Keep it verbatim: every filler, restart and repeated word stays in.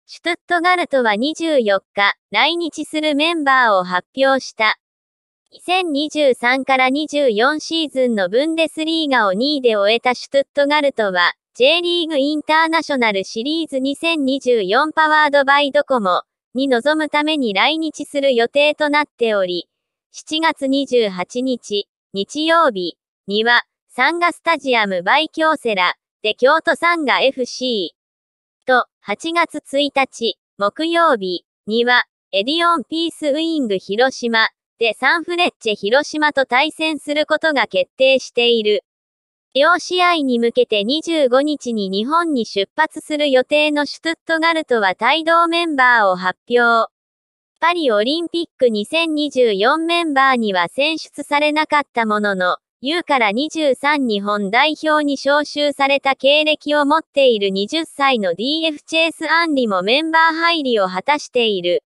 シュトゥットガルトはにじゅうよっか、来日するメンバーを発表した。にせんにじゅうさんからにじゅうよんシーズンのブンデスリーガをにいで終えたシュトゥットガルトは、J リーグインターナショナルシリーズにせんにじゅうよんパワードバイドコモに臨むために来日する予定となっており、しちがつにじゅうはちにち、日曜日には、サンガスタジアムバイ京セラで京都サンガ エフシー。と、はちがつついたち、木曜日には、エディオンピースウイング広島でサンフレッチェ広島と対戦することが決定している。両試合に向けてにじゅうごにちに日本に出発する予定のシュトゥットガルトは帯同メンバーを発表。パリオリンピックにせんにじゅうよんメンバーには選出されなかったものの、ユー からにじゅうさん日本代表に招集された経歴を持っているはたちの ディーエフ チェイス・アンリもメンバー入りを果たしている。